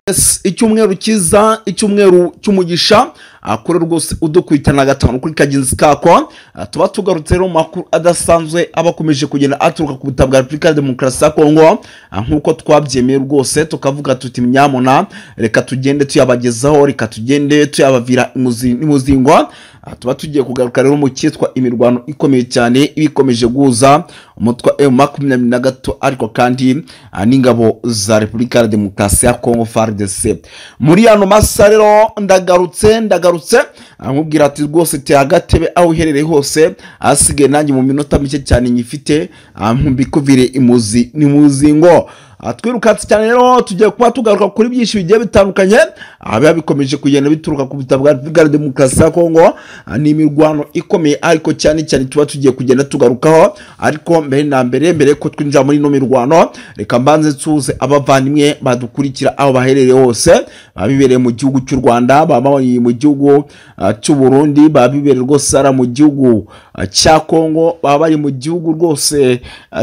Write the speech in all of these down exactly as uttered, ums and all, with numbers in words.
icyumweru kiza icyumweru cy'umugisha akora rwose udukwitana gatanu kuri kagenzi kako tuba tugarutse rero makuru adasanzwe abakomeje kugenda aturuka ku butaka bwa Republika Demokarasi ya Kongo nkuko twabyemeye rwose tukavuga tuti myamona reka tugende tuyabagezaho reka tugende tuyabavira imuzingo tuba tugiye kugaruka rero mu cyitwa imirwano ikomeye cyane ibikomeje guza umutwa M makumyabiri na gatatu ariko kandi n'ingabo za Republika Demokarasi ya Kongo F A R D C muri ano masa rero ndagarutse ndagarutse amubwira ati rwose te agatebe aho uherereye hose asige nanjye mu minota mike cyane nyifite mbikuvire imuzi ni muzingo twirukatse cyane rero tugiye kuba tugaruka kuri byinshi bigiye bitandukanye abiya bikomeje kugenda bituruka ku butaka bwa Republika Demokarasi ya Kongo ni imirwano ikomeye ariko cyane cyane tuba tugiye kugenda tugarukaho ariko mbere na mbere mbere ko twinjira muri no mirwano reka mbanze tuze abavandimwe badukurikira aho baherereye hose babibereye mu gihugu cy'u Rwanda babari mu gihugu cy'u Burundi babibereye rwose ara mu gihugu cya Kongo babari mu gihugu rwose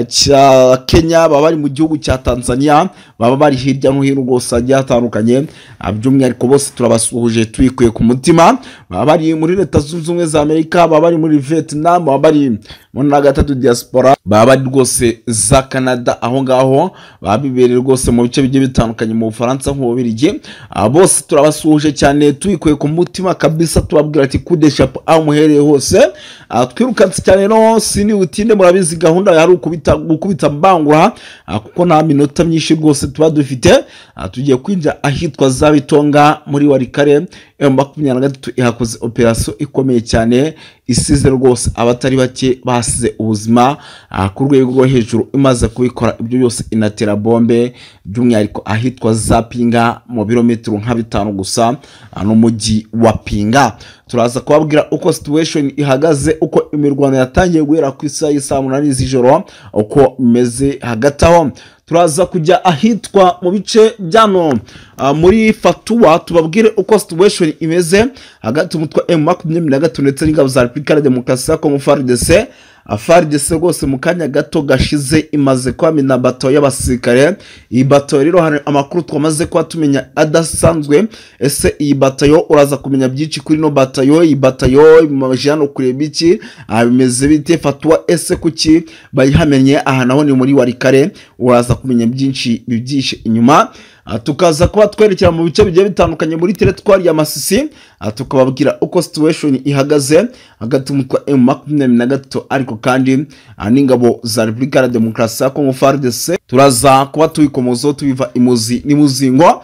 cya Kenya babari mu gihugu cya Tanzania baba bari hirya no hino rwose agiye atandukanye by'umwihariko bose turabasuhuje twikuye ku mutima baba bari muri Leta Zunze Ubumwe za Amerika baba bari muri Vietnam baba bari mu na gatatu diaspora baba bari rwose za Canada aho ngaho babibereye rwose mu bice bigiye bitandukanye mu Bufaransa nk'ububirigi bose turabasuhuje cyane twikuye ku mutima kabisa tubabwira ati kudesha aho muhereye hose twirukatse cyane no sini utinde murabizi gahunda yari ukubita gukubita mbangura kuko nta minota myinshi rwose tuba dufite tugiye kwinja ahitwa Zabitonga muri Warikare M makumyabiri na gatatu ihakoze operation ikomeye cyane isize rwose abatari bake basize ubuzima ku rwego rwo hejuru imaze kubikora ibyo byose inatera bombe by'umwihariko ahitwa Zapinga mu birometero nka bitanu gusa no mujyi wa Pinga turaza kubabwira uko situation ihagaze uko imirwano yatangiye guhera ku isaha y'isa munani z'ijoro uko imeze hagataho turaza kujya ahitwa mu bice byano uh, muri Fatuwa tubabwire uko situation imeze hagati umutwa M makumyabiri na gatatu ndetse n'ingabo za Republika Demokarasi ya Kongo F A R D C F A R D C rwose mu kanya gato gashize imaze kwamina bato y'abasirikare iyi bato rero hari amakuru twamaze kwa tumenya adasanzwe ese iyi batayo uraza kumenya byinshi kuri no batayo iyi batayo imajano kureba iki bimeze bite Fatuwa ese kuki bayihamenye aha naho ni muri Warikare uraza kumenya byinshi bibyishe inyuma tukaza kuba twerekera mu bice bigiye bitandukanye muri territoire ya Masisi tukababwira uko situation ihagaze hagati umutwa M makumyabiri na gatatu ariko kandi n'ingabo za Republika Demokarasi ya Kongo F A R D C turaza kuba tuyikomozo tubiva imuzi ni muzingo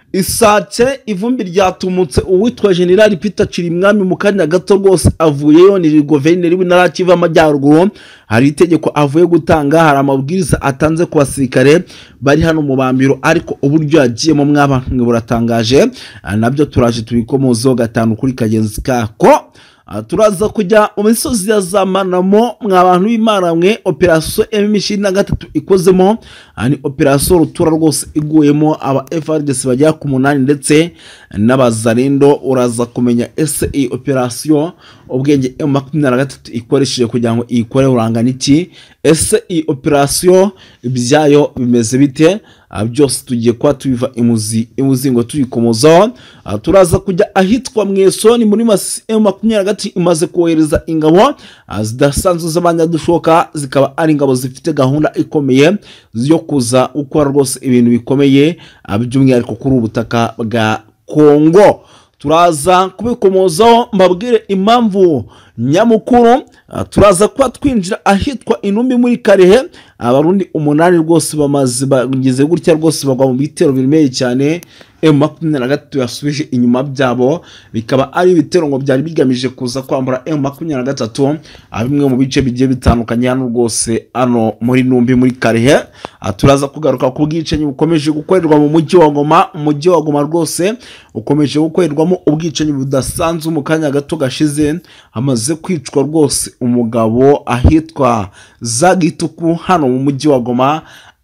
isake ivumbi ryatumutse uwitwa General Peter Chirimwami mu kanya gato rwose avuyeyo ni guverineri w'intara Kivu y'Amajyaruguru hari itegeko avuye gutanga hari amabwiriza atanze ku basirikare bari hano mu bambiro ariko uburyo yagiye mu mwabantu buratangaje nabyo turaje tubikomozo gatanu kuri kagenzi kako turaza kujya mu misozi ya Zamanamo mwabantu b'Imana mwe operation M makumyabiri na gatatu ikozemo ani operation rutura rwose iguyemo aba F A R D C bajya ku munani ndetse n'abazarendo uraza kumenya S E operation ubwenge M makumyabiri na gatatu ikoresheje kugira ngo ikore urangana iki S E operation ibyayo bimeze bite byose tugiye kwa tubiva imuzi imuzingo tuyikomoza turaza kujya ahitwa Mwesoni muri Masisi M makumyabiri na gatatu imaze kohereza ingabo zidasanzwe z'abanyadushoka zikaba ari ingabo zifite gahunda ikomeye yo kuza ukora rwose ibintu bikomeye by'umwihariko kuri ubutaka bwa Kongo turaza kubikomozaho mbabwire impamvu nyamukuru turaza kuba twinjira ahitwa Inumbi muri Karehe abarundi umunani rwose bamaze bagize gutya rwose bagwa mu bitero biremeye cyane M makumyabiri na gatatu yasubije inyuma byabo bikaba ari ibitero ngo byari bigamije kuza kwambura M makumyabiri na gatatu abimwe mu bice bigiye bitandukanye hano rwose ano muri Numbi muri Karehe turaza kugaruka ku bwicanyi bukomeje gukorerwa mu mujyi wa Goma umujyi wa Goma rwose ukomeje gukorerwamo ubwicanyi budasanzwe mu kanya gato gashize hamaze kwicwa rwose umugabo ahitwa Zagituku hano mu mujyi wa Goma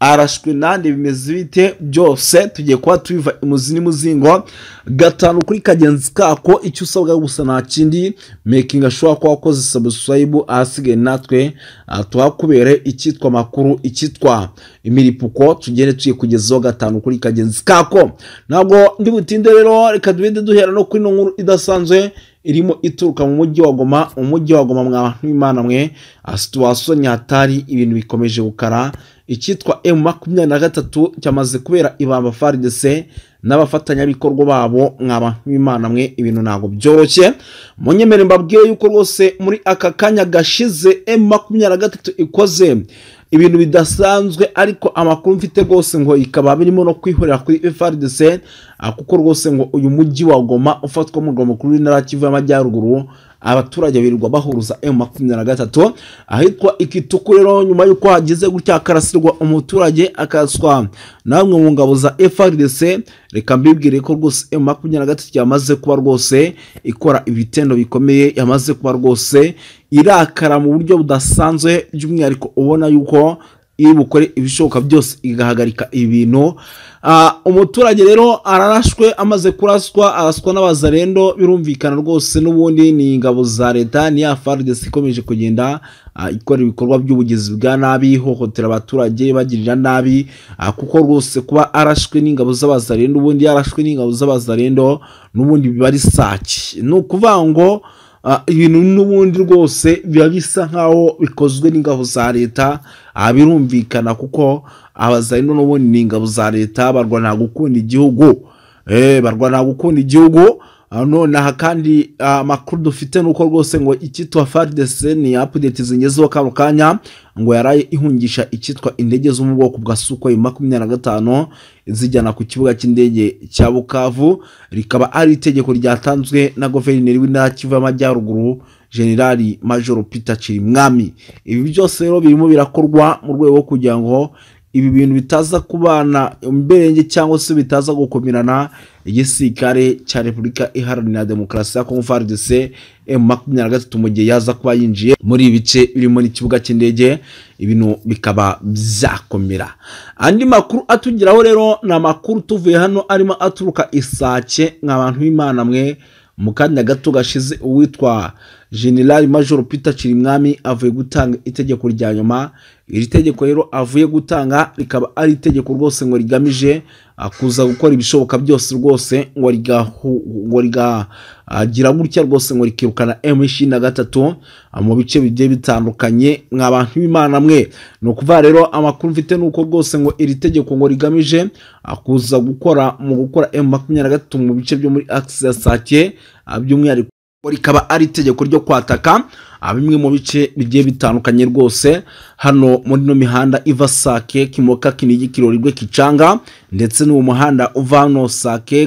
arashwe nande bimeze bite byose tugiye kuba tubiva imuzi n'umuzingo gatanu kuri kagenzi kako icyo usabwa gusa nta kindi making sure ko wakoze subscribe ahasigaye natwe tuhakubere icyitwa makuru icyitwa imiripuko tugende tuye kugezaho gatanu kuri kagenzi kako ntabwo ndi butinde rero reka dubende duhera no kuri no nkuru idasanzwe irimo ituruka mu mujyi wa Goma umujyi wa Goma mwa Imana mwe situation nyatari ibintu bikomeje gukara icyitwa M makumyabiri na gatatu cyamaze kubera ibamba F A R D C n'abafatanya bikorwa babo mwaba Imana mwe ibintu nago byoroshye munyemere mbabwiye yuko rwose muri aka kanya gashize M makumyabiri na gatatu ikoze ibintu bidasanzwe ariko amakuru mfite rwose ngo ikaba birimo no kwihorera kuri F A R D C kuko rwose ngo uyu mujyi wa Goma ufatwa mu Goma kuri Ntara Kivu y'Amajyaruguru abaturage birirwa bahuruza M makumyabiri na gatatu ahitwa Ikituku rero nyuma yuko hagize gutya karasirwa umuturage akaswa namwe mu ngabo za F A R D C reka mbibwire ko rwose M makumyabiri na gatatu yamaze kuba rwose ikora ibitendo bikomeye yamaze kuba rwose irakara mu buryo budasanzwe by'umwihariko ubona yuko iri bukore ibishoboka byose igahagarika ibintu umuturage rero ararashwe amaze kuraswa araswa n'abazarendo birumvikana rwose n'ubundi ni ingabo za leta ni F A R D C ikomeje kugenda ikora ibikorwa by'ubugizi bwa nabi hohotera abaturage bagirira nabi kuko rwose kuba arashwe n'ingabo z'abazarendo ubundi yarashwe n'ingabo z'abazarendo n'ubundi bibari saki no kuvuga ngo ibintu n'ubundi rwose biba bisa nkaho bikozwe n'ingabo za leta birumvikana kuko abazarendo n'ubundi ni ingabo za leta barwana gukunda igihugu eh barwana gukunda igihugu none kandi amakuru dufite nuko rwose ngo icyitwa F A R D C ni update zingezeho kano kanya ngo yaraye ihungisha icyitwa indege zo mu bwoko bwa Sukhoi makumyabiri na gatanu zijyana ku kibuga cy'indege cya Bukavu rikaba ari itegeko ryatanzwe na guverineri w'Intara Kivu y'Amajyaruguru General Major Peter Chirimwami ibi byose rero birimo birakorwa mu rwego rwo kugira ngo ibi bintu bitaza kubana imberenge cyangwa se bitaza gukomirana igisirikare cya Repubulika Iharanira Demokarasi ya Kongo F A R D C M makumyabiri na gatatu mu gihe yaza kuba yinjiye muri ibice birimo n'ikibuga cy'indege ibintu bikaba byakomera andi makuru atugiraho rero na makuru tuvuye hano arimo aturuka Isake nk'abantu b'Imana mwe mu kanya gato gashize uwitwa General Major Peter Chirimwami avuye gutanga itegeko rya nyuma iri tegeko rero avuye gutanga rikaba ari itegeko rwose ngo rigamije akuza gukora ibishoboka byose rwose ngo rigahu ngo rigagira gutya rwose ngo rikirukana M makumyabiri na gatatu mu bice bigiye bitandukanye nk'abantu b'Imana mwe no kuva rero amakuru mfite nuko rwose ngo iri tegeko ngo rigamije akuza gukora mu gukora M makumyabiri na gatatu mu bice byo muri Axe ya Sake by'umwihariko rikaba ari itegeko ryo kwataka bimwe mu bice bigiye bitandukanye rwose hano muri no mihanda iva Sake Kimoka Kinigi Kirorigwe Kicanga ndetse n'uwo muhanda uva no Sake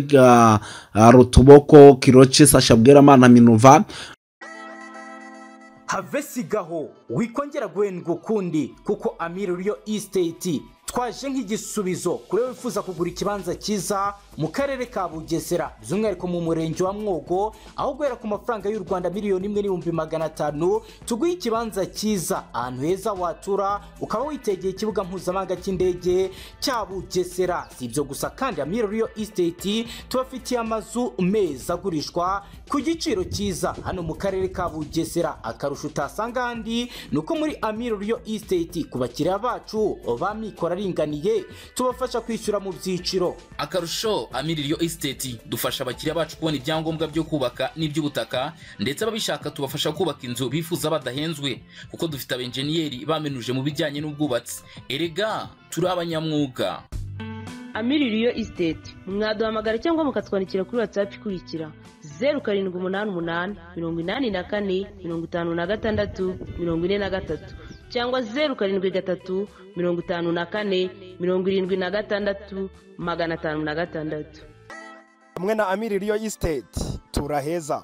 Rutuboko Kiroche Sashabwera Mana Minova havesigaho wikongera guhendwa ukundi kuko Amiri Real Estate twaje nk'igisubizo kuri wifuza kugura ikibanza cyiza mu karere ka Bugesera by'umwihariko mu murenge wa Mwogo aho guhera ku mafaranga y'u Rwanda miliyoni imwe n'ibihumbi magana atanu tuguye ikibanza cyiza ahantu heza watura ukaba witegeye ikibuga mpuzamahanga cy'indege cya Bugesera si ibyo gusa kandi Amiri Real Estate tubafitiye amazu meza agurishwa ku giciro cyiza hano mu karere ka Bugesera akarusho utasanga handi nuko muri Amiri Real Estate kubakiriya bacu bamikora ringaniye tubafasha kwishyura mu byiciro akarusho Amiri Real Estate dufasha abakiriya bacu kubona ibyangombwa byo kubaka n'iby'ubutaka ndetse ababishaka tubafasha kubaka inzu bifuza badahenzwe kuko dufite abenjeniyeri bamenuje mu bijyanye n'ubwubatsi erega turi abanyamwuga. Amiri Real Estate mwaduhamagara cyangwa mukatwandikira kuri WhatsApp ikurikira zeru karindwi umunani umunani mirongo inani na kane mirongo itanu na gatandatu mirongo ine na gatatu cyangwa zeru karindwi gatatu mirongo itanu na kane mirongo irindwi na gatandatu magana atanu na gatandatu. Hamwe na Amiri Real Estate turaheza.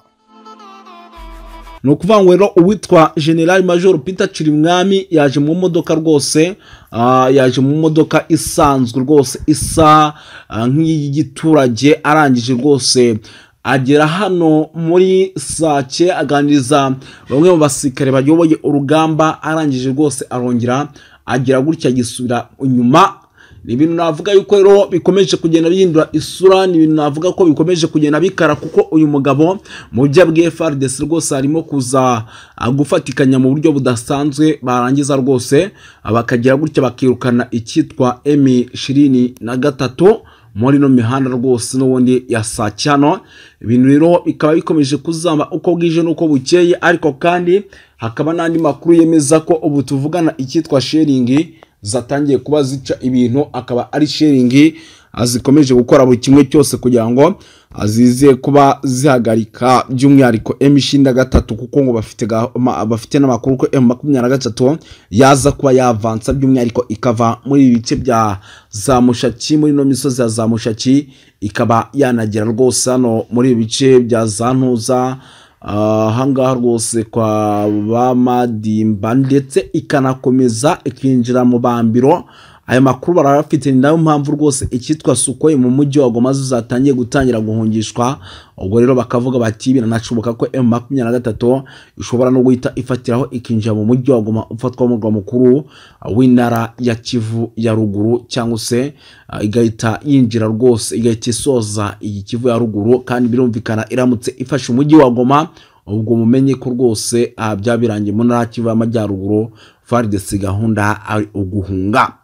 no kuvuga ngo rero uwitwa General Major Peter Chirimwami yaje mu modoka rwose yaje mu modoka isanzwe rwose isa nk'igiturage arangije rwose agera hano muri Sake aganiriza bamwe mu basirikare bayoboye urugamba arangije rwose arongera agira gutya gisubira inyuma ni ibintu navuga yuko rero bikomeje kugenda bihindura isura, ni ibintu navuga ko bikomeje kugenda bikara, kuko uyu mugabo mu bya bwe F A R D C rwose harimo kuza gufatikanya mu buryo budasanzwe, barangiza rwose bakagira gutya bakirukana icyitwa M ishirini na gatatu muri no mihanda rwose n'ubundi ya Sacyano. Ibintu rero bikaba bikomeje kuzamba uko bwije nuko bukeye, ariko kandi hakaba n'andi makuru yemeza ko ubu tuvugana icyitwa sharing zatangiye kuba zica ibintu, akaba ari sharing azikomeje gukora buri kimwe cyose kugira ngo azize kuba zihagarika by'umwihariko M ishirini na gatatu, kuko ngo bafite bafite n'amakuru ko M makumyabiri na gatatu yaza kuba yavansa by'umwihariko ikava muri ibi bice bya za Mushaki, muri no misozi ya za Mushaki, ikaba yanagera rwose hano muri ibi bice bya za Ntuza, ahangaha rwose kwa Bamadimba, ndetse ikanakomeza ikinjira mu Bambiro. Aya makuru barafite, ni nayo mpamvu rwose icyitwa Sukhoi mu mujyi wa Goma zatangiye gutangira guhungishwa. Ubwo rero bakavuga bati biranashoboka ko M makumyabiri na gatatu ishobora no guhita ifatiraho ikinjira mu mujyi wa Goma ufatwa mu murwa mukuru w'intara ya Kivu ya ruguru, cyangwa se uh, igahita yinjira rwose igahita isoza iyi Kivu ya ruguru. Kandi birumvikana iramutse ifashe umujyi wa Goma, ubwo mumenye ko rwose uh, byabirangiye mu ntara Kivu y'Amajyaruguru. F A R D C gahunda ari uguhunga.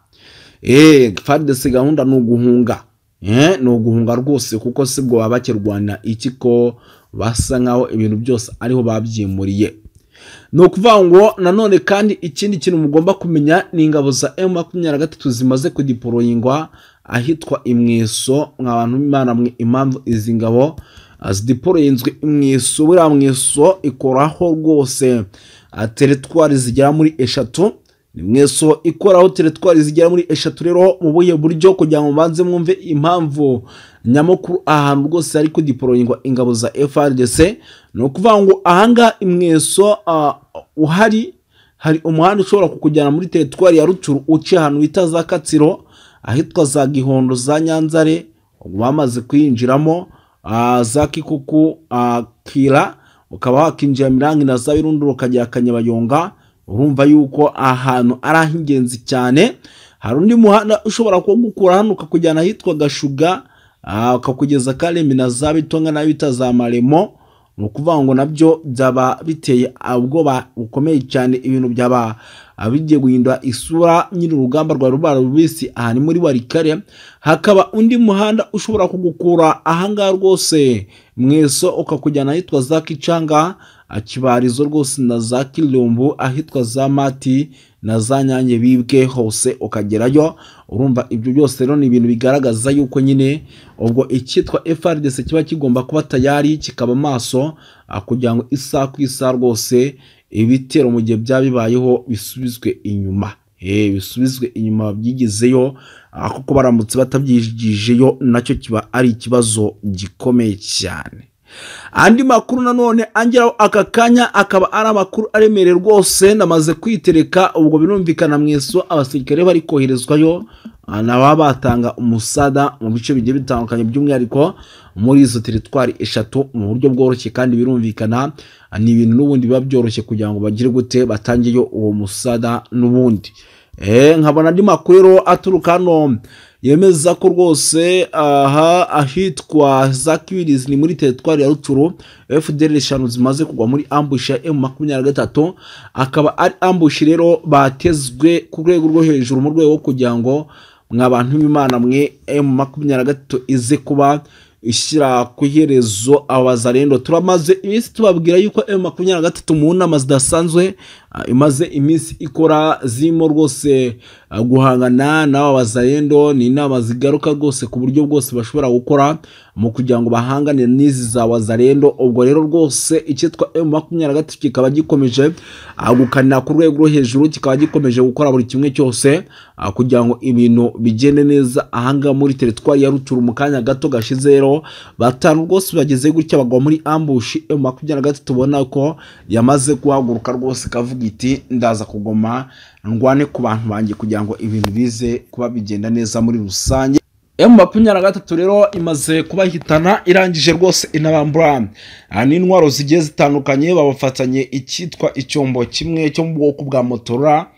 Eh, F A R D C gahunda ni uguhunga, eh, ni uguhunga rwose, kuko sibwo baba bakirwana iki ko basa nkaho ibintu byose ariho babyimuriye. No kuvuga ngo nanone kandi ikindi kintu mugomba kumenya ni ingabo za M makumyabiri na gatatu zimaze kudiporoyingwa ahitwa Imweso. Nk'abantu b'Imana mwe, impamvu izi ngabo azidiporoyinzwe Imweso, buriya Mweso ikoraho rwose teritwari zigera muri eshatu. Imweso ikoraho teritwari zigera muri eshatu. Rero mu buye buryo kugira ngo banze mwumve impamvu nyamukuru ahantu rwose ari kudiporoyingwa ingabo za F A R D C, no kuvuga ngo ahanga Imweso uh, uhari hari umuhanda ushobora kukujyana muri teritwari ya Rucuru uci ahantu bita za Katsiro, ahitwa za Gihondo, za Nyanzare, bamaze kwinjiramo uh, za Kikuku, uh, Kira, ukaba wakinjira Mirangi na za Birunduro ukajya Kanyabayonga. Urumva yuko ahantu ari ahingenzi cyane. Hari undi muhanda ushobora kugukura hano ukakujyana hitwa Gashuga, ukakugeza Karemi na za Bitonga na bita za Maremo. No kuvuga ngo nabyo byaba biteye ubwoba bukomeye cyane, ibintu byaba abigiye guhindura isura nyiri urugamba rwa rubara rubisi ahani muri Warikare. Hakaba undi muhanda ushobora kugukura ahanga rwose Mweso ukakujyana hitwa za Kicanga, Akibarizo rwose na za Kilumbu, ahitwa za Mati na za Nyange bibwe hose ukagerayo. Urumva ibyo byose rero ni ibintu bigaragaza yuko nyine ubwo icyitwa F A R D C kiba kigomba kuba tayari, kikaba maso kugira ngo isa ku isa rwose ibitero mu gihe byabibayeho bisubizwe inyuma. Eh, bisubizwe inyuma byigizeyo, kuko baramutse batabyigijeyo nacyo kiba ari ikibazo gikomeye cyane. Andi makuru nanone angeraho aka kanya akaba ari amakuru aremereye rwose, namaze kwitereka. Ubwo birumvikana Mweso abasirikare bari koherezwayo naba batanga umusada mu bice bigiye bitandukanye, by'umwihariko muri izo teritwari eshatu mu buryo bworoshye, kandi birumvikana ni ibintu n'ubundi biba byoroshye kugira ngo bagire gute batangiyeyo uwo musada n'ubundi. Eh, nkabona andi makuru rero aturuka hano yemeza ko rwose aha ahitwa za Kibirizi ni muri teritwari ya Rucuru, F D L eshanu zimaze kugwa muri ambush ya M makumyabiri na gatatu. Akaba ari ambush rero batezwe ku rwego rwo hejuru mu rwego kugira ngo mwabantu b'Imana mwe M makumyabiri na gatatu ize kuba ishyira ku iherezo abazarendo. Turamaze iminsi tubabwira yuko M makumyabiri na gatatu mu nama zidasanzwe imaze iminsi ikora zimo rwose guhangana n'aba bazarendo. Ni inama zigaruka rwose ku buryo bwose bashobora gukora mu kugira ngo bahangane n'izi za wazarendo. Ubwo rero rwose icyitwa M makumyabiri na gatatu kikaba gikomeje gukanira ku rwego rwo hejuru, kikaba gikomeje gukora buri kimwe cyose kugira ngo ibintu bigende neza ahanga muri teritwari ya Rucuru. Mu kanya gato gashize rero batanu rwose bageze gutya bagwa muri ambush M makumyabiri na gatatu, ubona ko yamaze guhaguruka rwose kavuga iti ndaza kugoma ndwane ku bantu banjye kugira ngo ibintu bize kuba bigenda neza muri rusange. M makumyabiri na gatatu rero imaze kubahitana, irangije rwose inabambura n'intwaro zigiye zitandukanye. Babafatanye icyitwa icyombo kimwe cyo mu bwoko bwa Motora,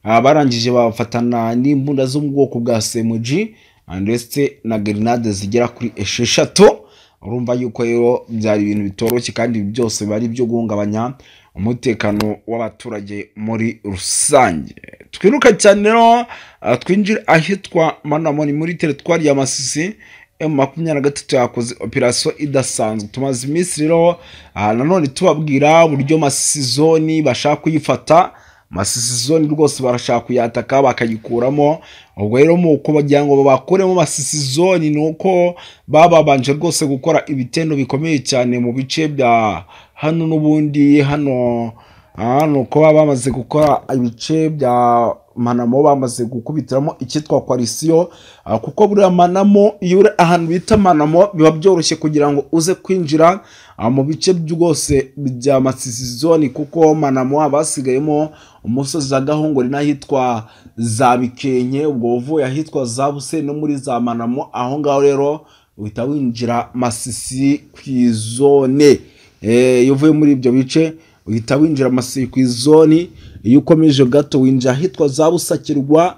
barangije bafatana n'imbunda zo mu bwoko bwa S M G ndetse na grenade zigera kuri esheshatu. Urumva yuko rero byari ibintu bitoroshye kandi byose bari byo guhungabanya umutekano w'abaturage muri rusange. Twiruka cyane rero twinjira ahitwa Manamoni muri teritwari ya Masisi. M makumyabiri na gatatu yakoze operation idasanzwe. Tumaze iminsi rero nanone tubabwira buryo Masisi zone bashaka kuyifata. Masisi zone rwose barashaka kuyataka bakayikuramo. Ubwo rero muko bagira ngo babakoremo Masisi zone nuko bababanje rwose gukora ibitendo bikomeye cyane mu bice bya hano n'ubundi hano hano ko bamaze gukora ibice bya Manamo bamaze gukubitiramo icyitwa coalition, kuko buri Manamo iyo uri ahantu bita Manamo biba byoroshye kugira ngo uze kwinjira mu bice byose bya Masisi zone, kuko Manamo abasigayemo umusozi za Gahongori n'ahitwa za Bikenke. Ubwo uvuye ahitwa za Buse no muri za Manamo aho ngaho rero uhita winjira Masisi kw'izone. Eh iyo uvuye muri ibyo bice uhita winjira Masisi kw'izone. Iyo ukomeje gato winjira ahitwa za Busakirwa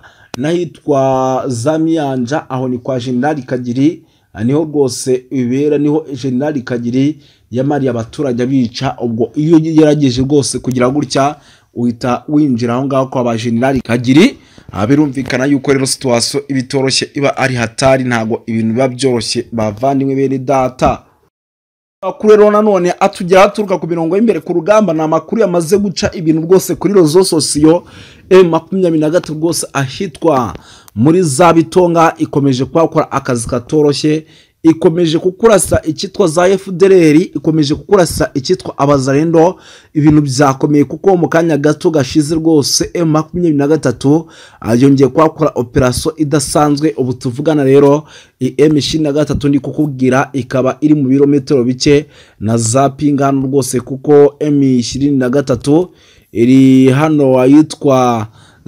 n'ahitwa za Miyanja, aho ni kwa General Kagiri, niho rwose ibera, niho General Kagiri yamariye abaturage abica. Ubwo iyo yarageje rwose kugira gutya uhita winjira aho ngaho kwa ba General Kagiri. Birumvikana yuko rero situation ibitoroshye iba ari hatari, ntago ibintu biba byoroshye bavandimwe bene data. Amakuru rero nanone atugera aturuka ku mirongo y'imbere ku rugamba, na makuru yamaze guca ibintu rwose kuri rezo sosiyo. M makumyabiri na gatatu rwose ahitwa muri za Bitonga ikomeje kwakora akazi katoroshye, ikomeje kukurasa icyitwa za F D L R, ikomeje kukurasa icyitwa abazarendo. Ibintu byakomeye kuko mu kanya gato gashize rwose M makumyabiri na gatatu yongeye kwakora operation idasanzwe. Ubu tuvugana rero M ishirini na gatatu ndi kukubwira ikaba iri mu birometero bike na za Pingano rwose, kuko M ishirini na gatatu iri hano ayitwa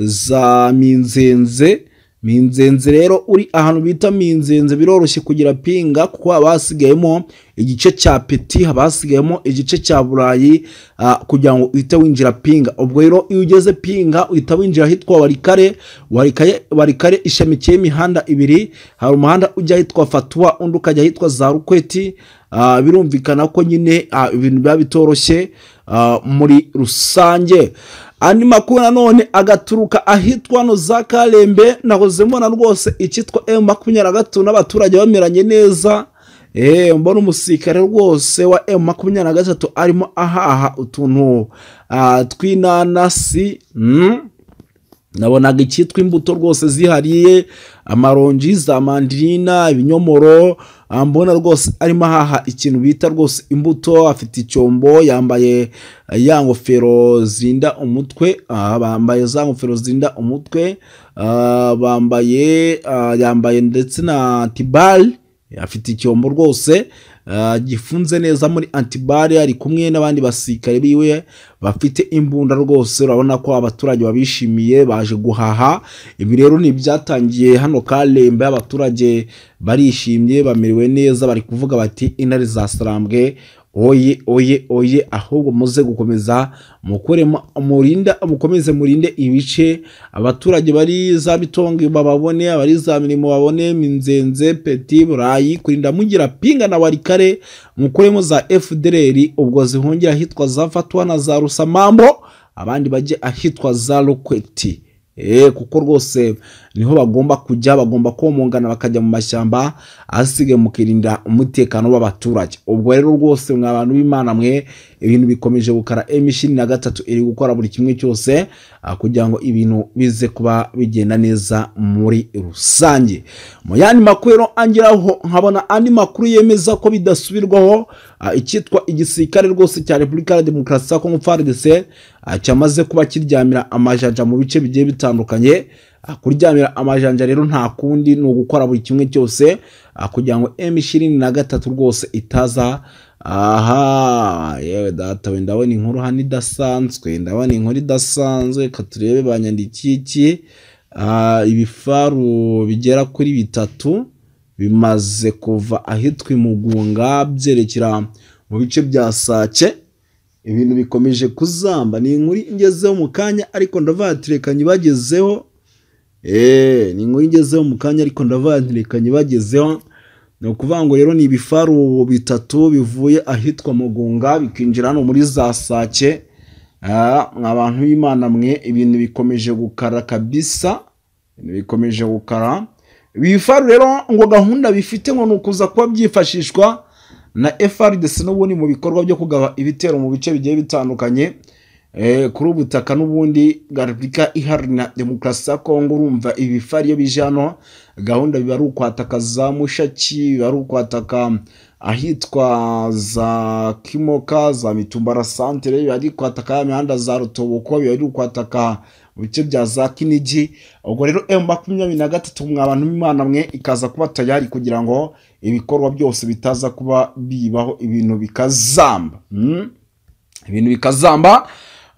za Minzenze. Minzenze rero uri ahantu bita Minzenze biroroshye kugira pinga, kuko abasigayemo igice cya Peti, habasigayemo igice cya Burayi, uh, kugira ngo uhite winjira pinga. Ubwo rero iyo ugeze pinga uhita winjira hitwa Warikare. Warikare Warikare ishamikiye imihanda ibiri, hari umuhanda ujya hitwa Fatwa undi ukajya hitwa za Rukweti. Uh, birumvikana ko nyine uh, ibintu biba bitoroshye uh, muri rusange. Andi makuru nanone agaturuka ahitwa no za Kalembe, nahoze mbona rwose icyitwa M makumyabiri na gatatu n'abaturage bameranye neza. Eh mbona umusirikare rwose wa M makumyabiri na gatatu arimo ahaha utuntu uh, tw'inanasi. mm? Nabonaga icyitwa imbuto rwose zihariye, amaronji, za mandarina, ibinyomoro. Mbona rwose arimo ahaha ikintu bita rwose imbuto. Afite icyombo, yambaye ya ngofero zinda umutwe, uh, bambaye za ngofero zinda umutwe, uh, bambaye uh, yambaye ndetse na antibal. Afite icyombo rwose uh, gifunze neza muri antibal, ari kumwe n'abandi basirikare biwe bafite imbunda rwose. Urabona ko abaturage babishimiye baje guhaha. Ibi rero ni byatangiye hano Kalembe, abaturage barishimye bamerewe neza, bari kuvuga bati intare za Sarambwe oye oye oye, ahubwo muze gukomeza mukore murinda mukomeze murinde ibice. Abaturage bari za Bitonga bababone, abari za Mirimo babone, Minzenze, Peti, Burayi, kurinda mugira pinga na Warikare mukoremo za F D L R. Ubwo zihongera hitwa za Fatwa na za Rusamambo, abandi baje ahitwa za Rukweti. Eh kuko rwose niho bagomba kujya, bagomba komongana bakajya mu mashyamba asige mukirinda umutekano w'abaturage. Ubwo rero rwose mwabantu b'Imana mwe, ibintu bikomeje gukara. M ishirini na gatatu iri gukora buri kimwe cyose kugira ngo ibintu bize kuba bigenda neza muri rusange. Mu yandi makuru angiraho nkabona andi makuru yemeza ko bidasubirwaho icyitwa igisirikare rwose cya Repubulika ya Demokarasi ya Kongo F A R D C cyamaze kuba kiryamira amajanja mu bice bigiye bitandukanye. Kuryamira amajanja rero nta kundi no gukora buri kimwe cyose kugira ngo M ishirini na gatatu rwose itaza. Aha yewe data we, ndabona inkuru hano idasanzwe, ndabona inkuru idasanzwe. Katurebe banyandikiki uh, ibifaru bigera kuri bitatu bimaze kuva ahitwa Imugunga byerekera mu bice bya Sake. ibintu bikomeje kuzamba. Ni inkuru ingezeho mu kanya ariko ndavatirekanye bagezeho eh ni inkuru ingezeho mu kanya ariko ndavatirekanye bagezeho. No kuvuga ngo rero ni ibifaru bitatu bivuye ahitwa Mugunga bikinjira no muri za Sake. Ah abantu b'Imana mwe ibintu bikomeje gukara kabisa, ibintu bikomeje gukara. Ibifaru rero ngo gahunda bifite ngo nukuza kuba byifashishwa na F R D C n'ubundi mu bikorwa byo kugaba ibitero mu bice bigiye bitandukanye eh kuri ubutaka n'ubundi Repubulika Iharanira Demokarasi ya Kongo. Urumva ibifari yo bijano gahunda biba ari ukwataka za Mushaki, biba ari ukwataka ahitwa za Kimoka, za Mitumbara Centre, biba ari kwataka imihanda za Rutoboko, biba ari ukwataka mu bice bya za Kinigi. Ubwo rero M makumyabiri na gatatu mwabantu b'Imana mwe ikaza kuba tayari kugira ngo ibikorwa byose bitaza kuba bibaho ibintu bikazamba. hmm? Ibintu bikazamba.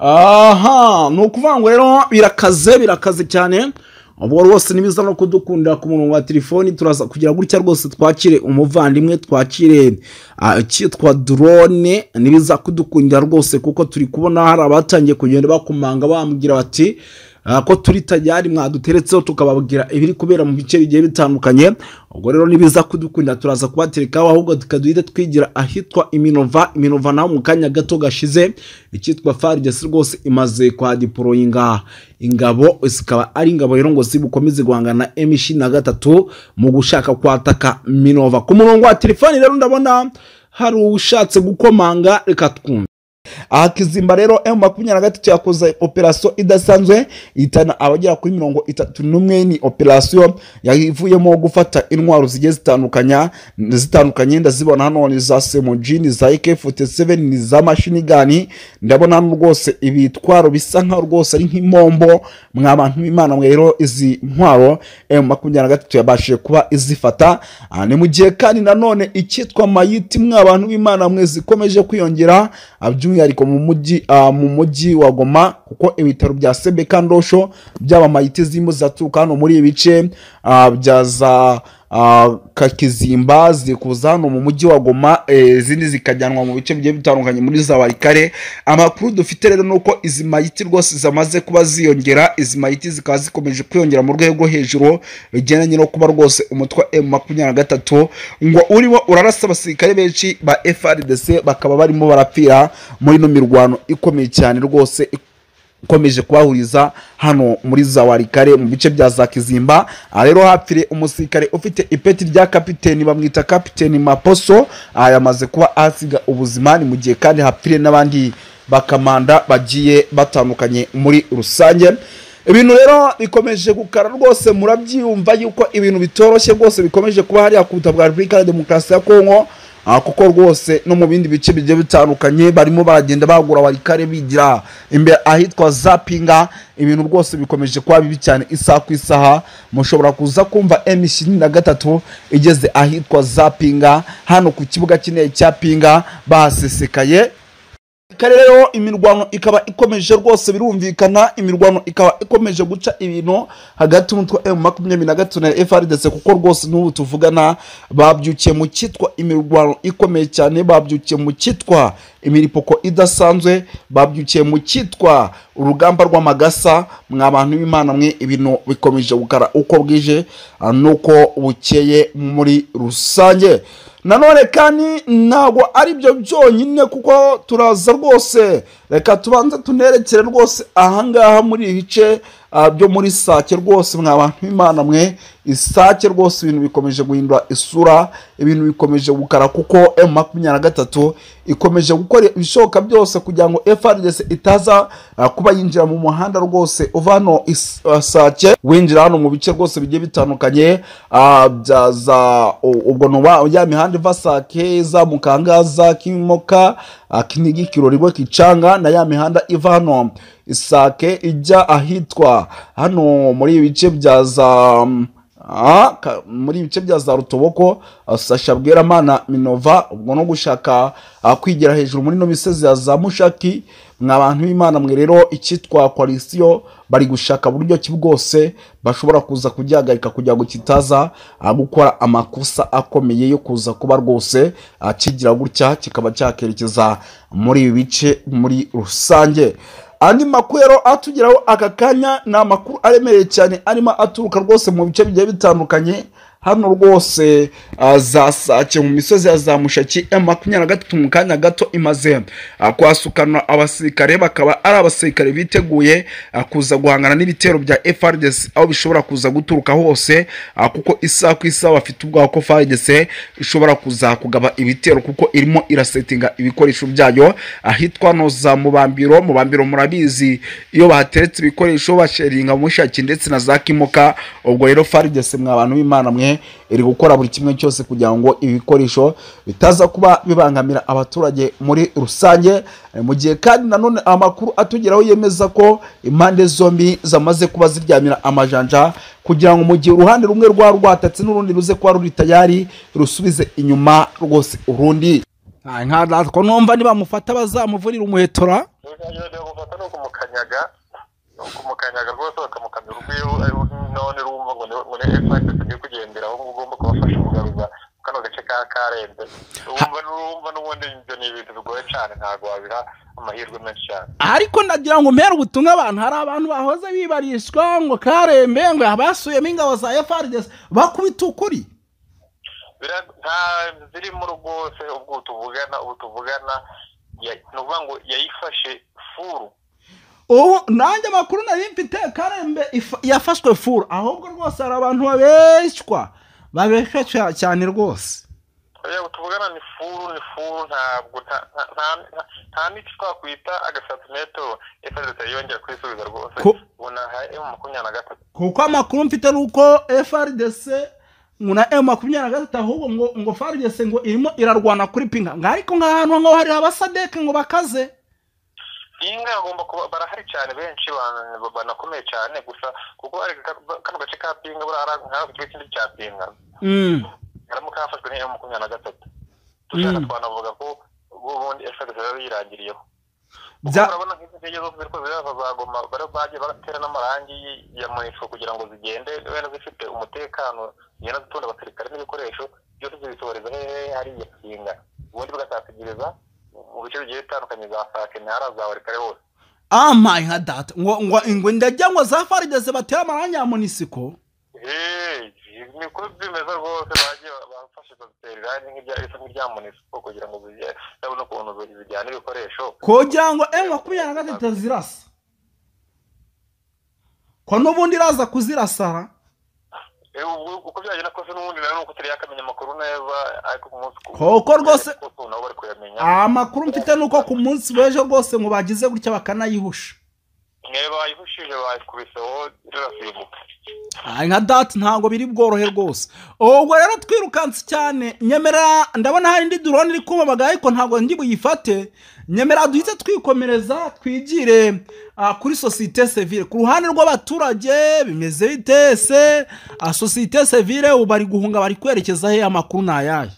Aha no kuvuga ngo rero birakaze birakaze cyane. Ubwo rwose nibiza no kudukunda ku murongo wa telefoni turaza kugira gutya rwose twakire umuvandimwe, twakire cyitwa drone, nibiza kudukundira rwose kuko turi kubona hari abatangiye kugenda bakumanga bambwira bati ko turi tayari mwaduteretseho tukababwira ibiri kubera mu bice bigiye bitandukanye. Ubwo rero nibiza kudukunda turaza kubaterekaho ahubwo tukaduhita twigira ahitwa Iminova. Iminova naho mu kanya gato gashize icyitwa F R D C rwose imaze kwa deployinga ingabo, zikaba ari ingabo rero ngo zibukomeze guhangana na M ishirini na gatatu mu gushaka kwataka Minova. Ku murongo wa telefoni rero ndabona hari ushatse gukomanga, reka twumve. Aha Kizimba rero M makumyabiri na gatatu yakoze operation idasanzwe itana abagera kuri mirongo itatu n'umwe. Ni operation yavuyemo gufata intwaro zigiye zitandukanya zitandukanye ndazibona hano ni za S M G, ni za A K forty-seven, ni za machine gun. Ndabona hano rwose ibitwaro bisa nka rwose ari nk'imombo. Mwabantu b'Imana mwe rero izi ntwaro M makumyabiri na gatatu yabashije kuba izifata. Ni mu gihe kandi nanone icyitwa mayiti mwabantu b'Imana mwe zikomeje kwiyongera by'umwihariko mu mujyi uh, mu mujyi wa Goma, kuko ibitaro bya Sebeka Ndosho byaba mayiti zimo zaturuka hano muri ibice uh, bya za uh, Kakizimba zikuza hano mu mujyi wa Goma, izindi e, zikajyanwa mu bice bigiye bitandukanye muri za Warikare. Amakuru dufite rero nuko izi mayiti rwose zamaze kuba ziyongera, izi mayiti zikaba zikomeje kwiyongera mu rwego hejuru bigendanye no kuba rwose umutwe M makumyabiri na gatatu ngo urimo urarasa abasirikare benshi ba F R D C bakaba barimo barapfira muri no mirwano ikomeye cyane rwose komeje kubahuriza hano muri za Warikare mu bice bya za Kizimba. Rero hapfire umusirikare ufite ipeti rya kapiteni bamwita kapiteni Maposo, yamaze kuba asiga ubuzima. Ni mu gihe kandi hapfire n'abandi bakamanda bagiye batandukanye muri rusange. Ibintu rero bikomeje gukara rwose, murabyumva yuko ibintu bitoroshye rwose bikomeje kuba hari akuta bwa Repubulika ya Demokarasi ya Kongo. Ah kuko rwose no mu bindi bice bigiye bitandukanye barimo baragenda bagura Warikare bigira imbere ahitwa Zapinga. Ibintu rwose bikomeje kuba bibi cyane isaha ku isaha. Mushobora kuza kumva M ishirini na gatatu igeze ahitwa Zapinga hano ku kibuga kineye cya Pinga bahasesekaye. Karero imirwano ikaba ikomeje rwose birumvikana, imirwano ikaba ikomeje guca ibintu hagati y'umutwe M makumyabiri na gatatu na F R D C kuko rwose n'ubu tuvugana babyukiye mu cyitwa imirwano ikomeye cyane, babyukiye mu cyitwa imiripoko idasanzwe, babyukiye mu cyitwa urugamba rw'amagasa. Mwabantu b'Imana mwe ibintu bikomeje gukara uko bwije nuko bukeye muri rusange. Nanone kandi ntago ari byo byonyine kuko turaza rwose, reka tubanze tunerekere rwose ahangaha muri ibice uh, byo muri Sake rwose. Mwabantu b'Imana mwe Isake rwose ibintu bikomeje guhindura isura, ibintu bikomeje gukara kuko M makumyabiri na gatatu ikomeje gukora ibishoboka byose kugira ngo F R D C itaza uh, kuba yinjira mu muhanda rwose uva hano uh, Sake winjira hano mu bice rwose bigiye bitandukanye uh, byaza ubwo no ya mihanda iva Sake za Mukangaza, Kimoka, uh, Kinigi, Kiroribo, Kicanga na ya mihanda iva hano Isake ijya ahitwa hano muri ibice bya za um, ah muri bice bya za Rutoboko Sasha Bweramana Minova ubwo no gushaka kwigira hejuru muri no misozi ya za Mushaki mwabantu b'Imana mwe rero ikitwa coalition bari gushaka buryo ki bwose bashobora kuza kugihagarika kugira ngo kitaza gukora amakosa akomeye yo kuza kuba rwose kigira gutya kikaba cyakerekeza muri ibi bice muri rusange. Andi makuru atugeraho aka kanya na makuru aremereye cyane arimo aturuka rwose mu bice bigiye bitandukanye hano rwose za Sake mu misozi ya za Mushaki M makumyabiri na gatatu mu kanya gato imaze kwasukana abasirikare bakaba ari abasirikare biteguye kuza guhangana n'ibitero bya F A R D C aho bishobora kuza guturuka hose kuko isa ku isa bafite ubwa ko F A R D C ishobora kuza kugaba ibitero kuko irimo irasetinga ibikoresho byayo ahitwa no za Mubambiro Mubambiro murabizi iyo bateretse ibikoresho basheringa mu Mushaki ndetse na za Kimoka ubwo rero F A R D C mwabantu b'Imana mwe iri gukora buri kimwe cyose kugira ngo ibikoresho bitaza kuba bibangamira abaturage muri rusange. Mu gihe kandi nanone amakuru atugeraho yemeza ko impande zombi zamaze kuba ziryamira amajanja kugira ngo mu gihe uruhande rumwe rwa rwatatse n'urundi ruze kwa ruri tayari rusubize inyuma rwose urundi. Nka ko numva niba mufata bazamuvurira umuhetora kumukanyaga rwose bakamukamira urwiyo none rumva ngo ngo ne F A R D C kugendera aho ugomba kubafasha kugaruza kano gace ka Karembe urumva urumva n'ubundi ibyo ni ibintu bigoye cyane ntago wabiha amahirwe menshi cyane. Ariko ndagira ngo mpera ubutumwa abantu hari abantu bahoze bibarishwa ngo Karembe ngo abasuyemo ingabo za F A R D C bakubita ukuri nta ziri mu rwose ubwo tuvugana ubu tuvugana nuvuga ngo yayifashe furu. Oh nanjye makuru nari mfite Karembe yafashwe furu ahubwo rwose ari abantu babeshwa babeshwa cyane rwose. Oya tuvugana ni furu ni furu ntabwo nta niki twakwita agasantimetero F A R D C yongera kwisubiza rwose ubona M makumyabiri na gatatu kuko amakuru mfite nuko F A R D C nguna M makumyabiri na gatatu ahubwo ngo ngo F A R D C ngo irimo irarwana kuri pinga ngariko nk'ahantu ngo hari abasadeke ngo bakaze inga agomba kuba barahari cyane benshi banakomeye cyane gusa kuko ari kano gace ka pinga burara nka ikindi cya pinga mm harimo kafashwe ni M makumyabiri na gatatu tushaka twanavuga ko ubundi F A R D C yirangiriyeho urabona nk'izindi zose ziriko zirabagoma bare baje baratera n'amarangi ya monitro kugira ngo zigende wenda zifite umutekano yena zitunda abasirikare n'ibikoresho byose zibisoreza hehe hari yakinga ubundi bagatatugiriza mu bice bigiye bitandukanye za Sake ntara za kare hose. Ah my god ngo ngo ingwe ndajya ngo za F A R D C batera amarangi ya munisiko eh niko bimeze rwose bagiye bafashe baziterera nk'ibya isa nk'ibya munisiko kugira ngo bigiye ndabona ukuntu bijyana ibikoresho kugira ngo M makumyabiri na gatatu zirasa ko n'ubundi iraza kuzirasara uko byagenda kose n'ubundi nayo nuko turi yakamenya amakuru neza ariko ku munsi koko rwose amakuru mfite nuko ku munsi w'ejo rwose ngo bagize gutya bakanayihusha mwe bayihushije bayikubiseho rirasimbuka nka dati ntabwo biri bworohe rwose ubwo rero twirukanse cyane nyemera ndabona hari indi drone iri kubabaga ariko ntabwo ndi buyifate nyemera duhite twikomereza twigire kuri societe civile ku ruhande rw'abaturage bimeze bitese societe civile ubari guhunga bari kwerekeza he amakuru nayaye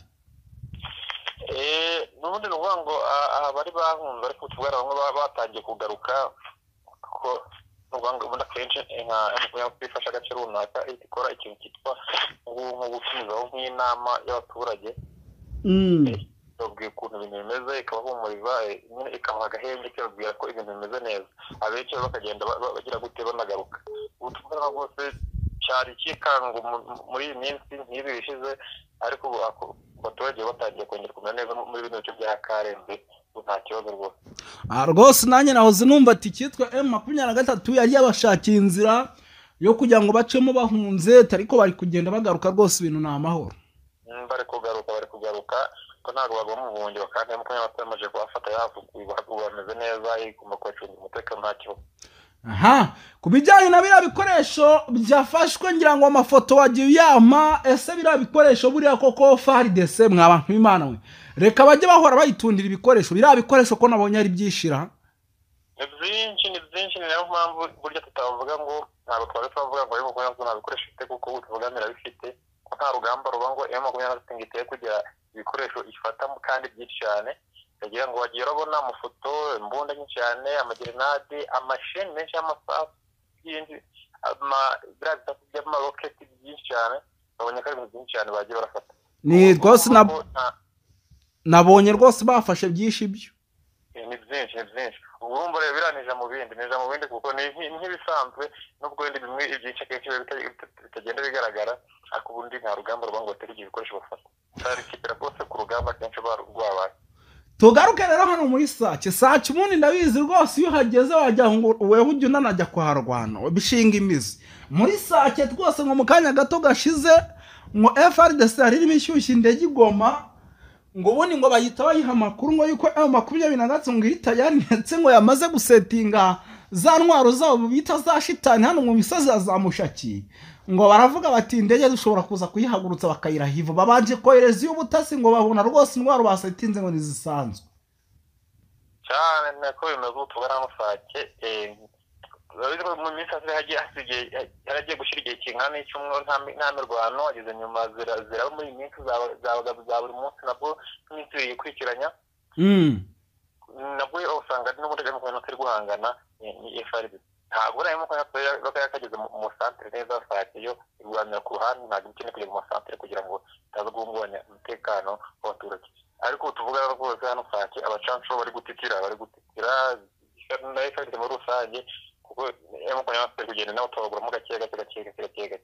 eh nubundi nuvuga ngo abari bahunze ariko tuvugana bamwe batangiye kugaruka ko nuvuga ngo kenshi nka kwifasha gace runaka ikora ikintu kitwa nko gutumizaho nk'inama y'abaturage mm ubwiye ukuntu ibintu bimeze ikabahumuriza nyine ikabaha agahenge ikababwira ko ibintu bimeze neza abenshi bakagenda bagira gute banagaruka ubu tuvugana rwose cyari kikango muri iyi minsi nk'ibi bishize ariko abaturage batangiye kongera kumera neza muri bino bice bya Karembe nta kibazo rwose. Ah rwose nanjye nahoze numva ati kitwa M makumyabiri na gatatu yari yabashakiye inzira yo kugira ngo bacemo bahunze ariko bari kugenda bagaruka rwose ibintu na amahoro. Bari kugaruka bari kugaruka ko ntago bagomba ubuhungiro kandi M makumyabiri na gatatu yamaje kubafata yafukuye bameze neza igomba kubacunga umutekano nta kibazo. Aha kubijyanye na bira bikoresho byafashwe ngira ngo amafoto wagiye yama ese bira bikoresho buriya koko F A R D C mwabantu b'Imana we reka bajye bahora bayitundira ibikoresho bira bikoresho ko nabonye ari byishira byinshi ni byinshi ni nayo mpamvu burya tutavuga ngo ntabwo twari twavuga ngo emu makumyabiri na gatatu nta bikoresho ifite kuko ubu tuvuganira bifite ko nta rugamba ruba ngo emu makumyabiri na gatatu ngo iteye kugira ibikoresho ifata kandi byinshi cyane kugira ngo wagiye urabona amafoto imbunda nyinshi cyane amagerenade amasheni menshi y'amasasu byinshi by'amaroketi byinshi cyane babonye ko ari ibintu byinshi cyane bagiye barafata ni rwose nabonye rwose bafashe byinshi ibyo ni byinshi ni byinshi ubu urumva rero biranije mu bindi neza mu bindi kuko ni nk'ibisanzwe nubwo wenda bimwe ibyinshi akenshi bitagenda bigaragara ariko ubundi nta rugamba ruba ngo batere ibikoresho bafata cyari kipera rwose ku rugamba kenshi rwabaye tugaruke rero hano muri sake sake ubundi ndabizi rwose iyo uhageze wajya ngo wewe ujya unanajya kuharwana bishinga imizi muri sake rwose ngo mu kanya gato gashize ngo F R D C hari irimo ishyushya indege igoma ngo ubundi ngo bayita bayiha amakuru ngo yuko ayo makumyabiri na gatatu ngo ihita yanetse ngo yamaze gusetinga za ntwaro zabo bita za shitani hano mu misozi ya za Mushaki ngo baravuga bati indege dushobora kuza kuyihagurutsa bakayirahiva babanje kohereza y'ubutasi ngo babona rwose intwaro basetinze ngo nizisanzwe cyane nako bimaze utugana n'usake eh mu minsi asire hagiye hasigaye yaragiye gushira igihe kingana n'icyumweru nta mirwano ageze nyuma zira zira muri minsi zabaga za buri munsi nabwo n'itiri yikurikiranya mm nabwo usanga n'ubundi mu kantu kari guhangana ni F R D ntabwo arimo ko yakageze mu centre neza sake yo irwanira ku ruhande ntabwo ikintu kujya mu centre kugira ngo taza guhungabanya umutekano w'abaturage ariko tuvuga rwose hano sake abacanco bari gutitira bari gutitira na F R D muri rusange kuko emu makumyabiri kugenda nawe utoraguramo gake gake gake gake gake gake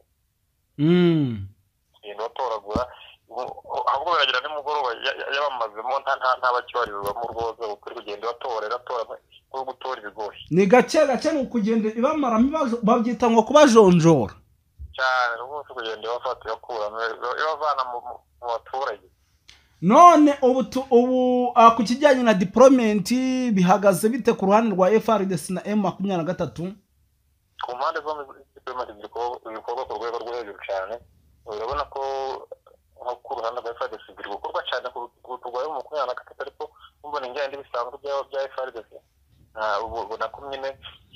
mm genda utoragura ahubwo baragira nimugoroba yabamazemo nta nta bakibarizwamo rwose ukuri kugenda batorera tora ko gutora ibigoye ni gake gake ni ukugenda ibamara babyita ngo kubajonjora cyane rwose kugenda bafata yakura ibavana mu baturage none ubu ubu ku kijyanye na deployment bihagaze bite ku ruhande rwa F R D C na emu makumyabiri na gatatu ku mpande zombi deployment ibikorwa ku rwego rwo hejuru cyane urabona ko nko ku ruhande rwa F R D C biri gukorwa cyane ku rwa emu makumyabiri na gatatu ariko mbona ingendo bisanzwe bya F R D C ubu na kumwe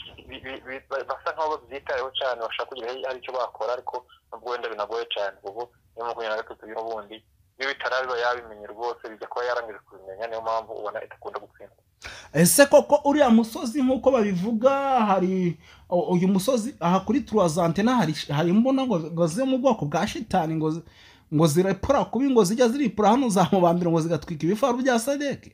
basa nkaho byitayeho cyane bashaka kugira ari cyo bakora ariko nubwo wenda binagoye cyane ubu emu makumyabiri na gatatu y'ubundi iyo bitarabiba yabimenye rwose bijya kuba yarangije kubimenya niyo mpamvu ubona itakunda gutsinda ese koko uriya musozi nk'uko babivuga hari uyu musozi aha kuri Turazantena hari hari imbona ngo zo mu bwoko bwa shitani ngo ngo zirepora kubi ngo zijya ziripura hano za mubambiro ngo zigatwika ibifaru bya Sadeke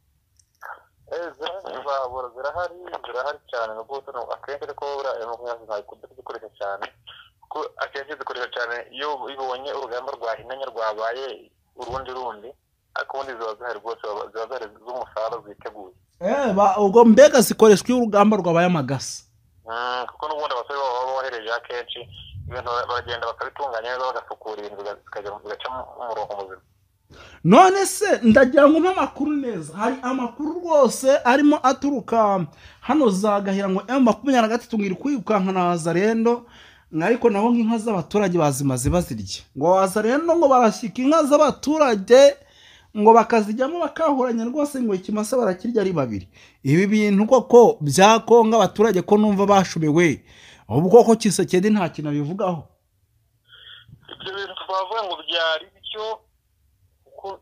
eh zirabura zirahari zirahari cyane rwose no akenshi ariko uriya makumyabiri ntayikunda gukoresha cyane ko akenshi dukoresha cyane iyo ibonye urugamba rwahinanya rwabaye urundi rundi ariko ubundi ziba zihari rwose ziba zihari z'umusaruro ziteguye eh ubwo mbega zikoreshwa iyo urugamba rwabaye amagasa kuko n'ubundi abasore baba bohereje akenshi ibintu baragenda bakabitunganya neza bagasukura ibintu bigaca mu murongo muzima none se ndagira ngo amakuru neza hari amakuru rwose arimo aturuka hano zagahira ngo emu makumyabiri na gatatu ngiri kwirukanka na Wazalendo ariko nabo nk'inka z'abaturage bazimaze bazirya ngo Wazalendo ngo barashyika inka z'abaturage ngo bakazijyamo bakahuranya rwose ngo ikimasa barakirya ari babiri ibi bintu koko byakonga abaturage ko numva bashubewe ubwo koko Kisekedi nta kintu bivugaho ibyo bintu twavuga ngo byari byo kuko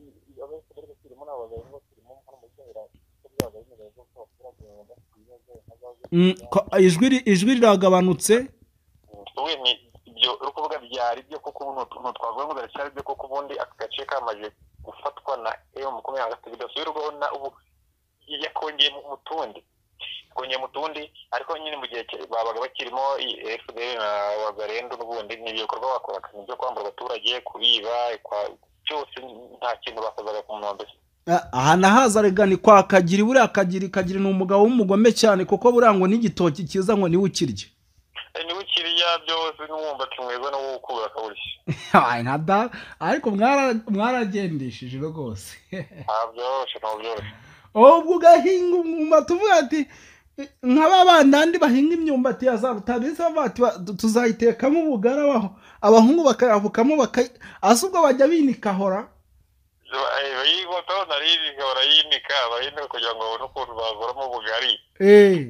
ijwi ijwi riragabanutse we ni ibyo uri kuvuga byari byo kuko ubu twavuga ngo biracyari byo kuko ubundi aka gace kamaje gufatwa na emu makumyabiri na gatatu bidasubirwaho na ubu yakongeye mu tundi kongeye mu tundi ariko nyine mu gihe babaga bakirimo F D L na Wazalendo n'ubundi n'ibikorwa bakora kandi byo kwambura abaturage kubiba cyose nta kintu bakozaga ku munombe aha nahaza regani kwa Kagiri buriya Kagiri Kagiri ni umugabo w'umugome cyane kuko buriya ngo n'igitoki kiza ngo niwe ukirye niwe ukiriya byose n'umwumva kimweza no gukura kaburishye ay nada ariko mwara mwaragendeshije rwose abyoshe no byoshe ubwo ugahinga umwumva tuvuga ati nk'ababandandi bahinga imyumbati ya za Rutabise bati tuzayitekamo ubugara baho abahungu bakayavukamo bakayi asubwo bajya binika hora yigo to nariri hora yinika abahinga kugira ngo babone ukuntu bazoramo ubugari eh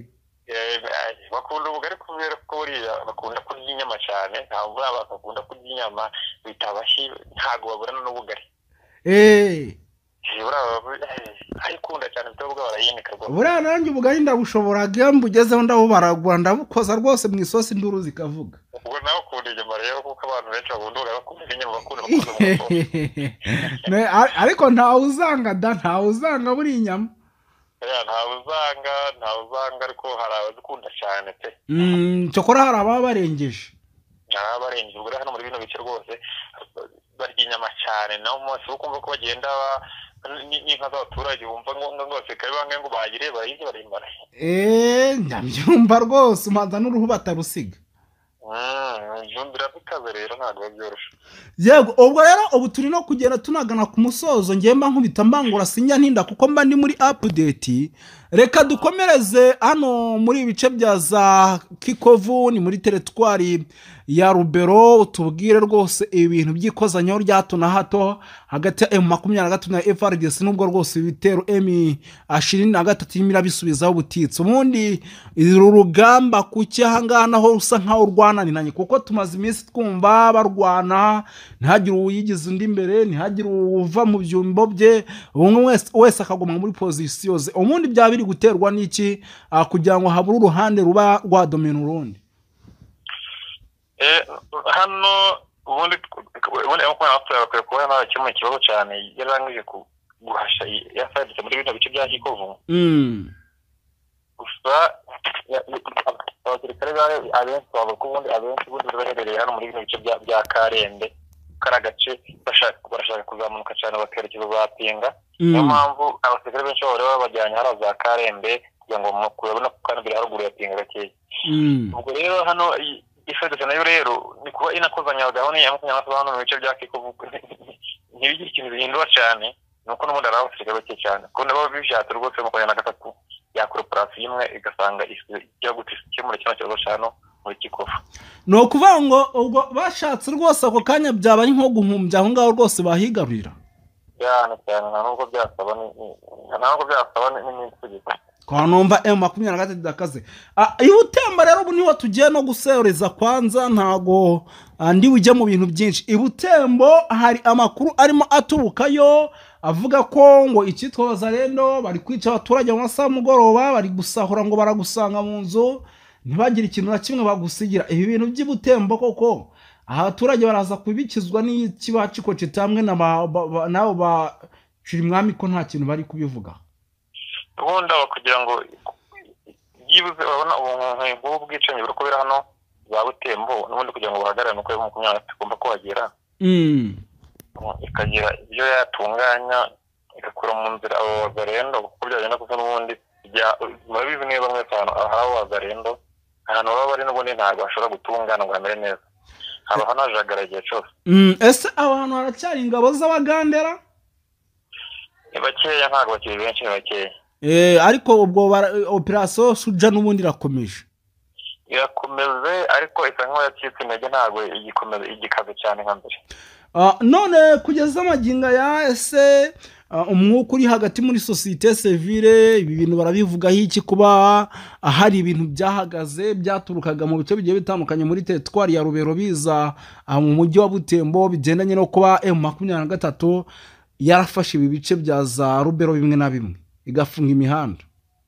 bakunda ubugari kubera ko buriya bakunda kurya inyama cyane ntabwo abantu bakunda kurya inyama bitabashi ntabwo baburana n'ubugari eh ayikunda cyane byo bwa barayinika rwose buriya nanjye ubugari ndabushobora gambu ugezeho ndabubaragwa ndabukoza rwose mu isosi induru zikavuga ubwo nawe ukunda inyama rero kuko abantu benshi bakunda bakunda inyama bakunda bakunda ariko ntawe uzanga da ntawe uzanga buri inyama ya ntawe uzanga ntawe uzanga ariko hari abazikunda cyane pe mm cyokora hari ababa barengeje naba barengeje ubwo hano muri bino bice rwose barya inyama cyane naho umunsi wo kumva ko bagenda n'inka z'abaturage bumva ngo ngose kari bange ngo bagire barayije barimbara eh ndabyumva rwose umanza n'uruhu batarusiga jumbira bikaze rero ntabwo byoroshye yego ubwo rero ubu turi no kugera tunagana ku musozo ngemba nkubita mbangura sinya ntinda kuko mba ndi muri update reka dukomereze hano muri ibice bya za Kikovu ni muri teritwari ya Rubero tubwire rwose ibintu by'ikozanyo rya hato na hato hagati ya M makumyabiri na gatatu na F R D C nubwo rwose ibitero M ishirini na gatatu imira bisubizaho ubutitsi ubundi uru rugamba kuki hangana naho rusa nkaho rwananiranye kuko tumaze iminsi twumva barwana ntihagire uyigize undi imbere ntihagire uva mu byumbo bye umwe wese wese akagoma muri position ze ubundi bya biri guterwa n'iki kugira ngo habure uruhande ruba rwadomina urundi eh hano ubundi ubundi aho kwa after bakwiye kuba nta kimwe kibazo cyane yarangije guhasha yafaditse muri bino bice bya Kikovu mm gusa abasirikare bayo abenshi baba kubundi abenshi bundi baherereye hano muri bino bice bya bya Karembe karagace bashaka barashaka kuzamuka cyane bakerekeza za Pinga niyo mpamvu abasirikare benshi baba bajyanye hara za Karembe kugira ngo mukubona kandi haruguru ya Pinga gake ubwo rero hano ifedese nayo rero ni kuba inakozanya gahunda ya makumyabiri hano mu bice bya Kikovu ntibigira ikintu bihindura cyane nuko n'ubundi araho sirikare bake cyane ko nabo bivyato rwose makumyabiri na gatatu ya corporation imwe igasanga ijya gutishye muri cyane cyo cyano muri Kikovu no kuvuga ngo ubwo bashatse rwose ako kanya byaba ari nko guhumbya aho ngaho rwose bahigarurira cyane cyane ntabwo byasaba ni ntabwo byasaba ni n'insigiko kwa numva M makumyabiri na gatatu dakaze ah iyo utemba rero ubu niho tugiye no gusereza kwanza ntago ndi ujye mu bintu byinshi ibutembo hari amakuru arimo aturukayo avuga ko ngo icyitwa Bazarendo bari kwica abaturage mu masaha mugoroba bari gusahura ngo baragusanga mu nzu ntibagire ikintu na kimwe bagusigira ibi bintu by'ibutembo koko abaturage baraza kubikizwa n'ikibaciko citamwe na nabo ba Cirimwami ko nta kintu bari kubivuga ubundi kugira ngo yibuze babona umuntu bw'ubwicanyi buri kubera hano za Butembo n'ubundi kugira ngo bahagarare nuko yo makumyabiri tugomba kuhagera mm ikagira ibyo yatunganya igakura mu nzira abo Bazarendo kuko byagenda kuko n'ubundi bya babizi neza bamwe cyane aho Bazarendo ahantu baba bari n'ubundi ntabwo bashobora gutungana ngo amere neza haba hanajagaragiye cyose mm ese abantu haracyari ingabo z'Abagandera bakeya ntabwo bakiri benshi bakeya eh ariko ubwo operation Suja n'ubundi rakomeje irakomeze ariko isa nkaho yacitse intege ntabwo igikomeza igikaze cyane nka mbere ah none kugeza amaginga ya ese umwuka uri hagati muri societe civile ibi bintu barabivuga hiki kuba ahari ibintu byahagaze byaturukaga mu bice bigiye bitandukanye muri teritwari ya Rubero biza mu mujyi wa Butembo bigendanye no kuba M makumyabiri na gatatu yarafashe ibi bice bya za Rubero bimwe na bimwe igafunga imihanda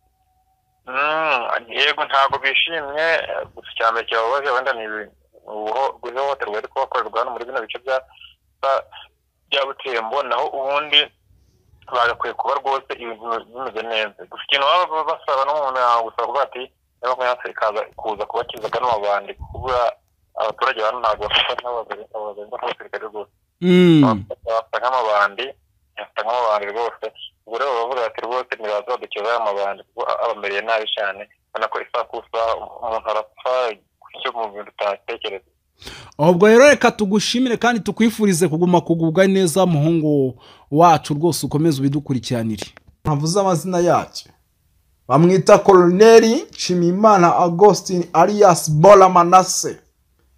mm yego ntago bishimye gusa cyane cyabaje wenda ni uho guhohoterwa ariko bakorerwa hano muri bino bice bya bya Butembo naho ubundi bagakwiye kuba rwose ibintu bimeze neza gusa ikintu baba basaba n'umuntu gusaba bati makumyabiri kaza kuza kubakizaga n'abandi kuba abaturage hano ntago bafata n'abagore n'abasirikare rwose mm bafata nk'amabandi bafata nk'amabandi rwose ubwo rero bavuga ati rwose ntibaza badukeza amabandi kuko abamereye nabi cyane ubona ko isa kusa umuntu arapfa cyo mu bintu utatekereza ubwo rero reka tugushimire kandi tukwifurize kuguma kugubwa neza muhungu wacu rwose ukomeze ubidukurikiranire ntavuze amazina yacyo bamwita Colonel Chimimana Augustine alias Bola Manase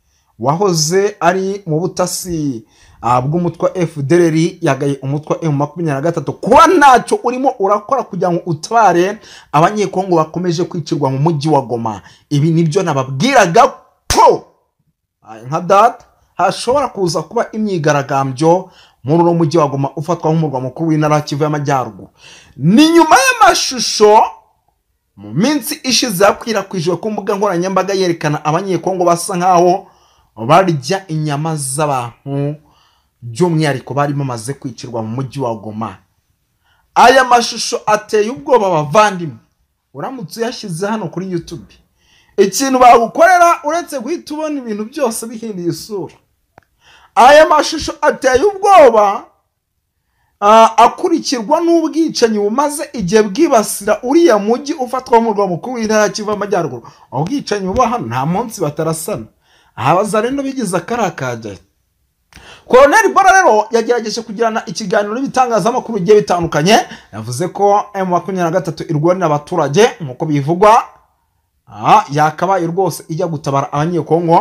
wahoze ari mu butasi bw'umutwe wa F D L R yagaye umutwe wa M makumyabiri na gatatu kuba ntacyo urimo urakora kugira ngo utabare abanyekongo bakomeje kwicirwa mu mujyi wa Goma. Ibi nibyo nababwiraga ko nka data hashobora kuza kuba imyigaragambyo muri uno mujyi wa Goma ufatwa nk'umurwa mukuru w'intara Kivu y'Amajyaruguru. Ni nyuma y'amashusho mu minsi ishize yakwirakwijwe ku mbuga nkoranyambaga yerekana abanyekongo basa nkaho barya inyama z'abantu, by'umwihariko bari bamaze kwicirwa mu mujyi wa Goma. Aya mashusho ateye ubwoba bavandimwe, uramutse uyashyize hano kuri YouTube ikintu bagukorera uretse guhita ubona ibintu byose bihinduye isura. Aya mashusho ateye ubwoba akurikirwa n'ubwicanyi bumaze igihe bwibasira uriya mujyi ufatwa nk'umurwa mukuru w'intara Kivu y'Amajyaruguru. Ubwicanyi buba hano nta munsi batarasana, abazarendo bigize akarakajya. Colonel Bora rero yagerageje kugirana ikiganiro n'ibitangazamakuru bigiye bitandukanye, yavuze ko M makumyabiri na gatatu irwanira abaturage nk'uko bivugwa, yakabaye rwose ijya gutabara abanyekongo.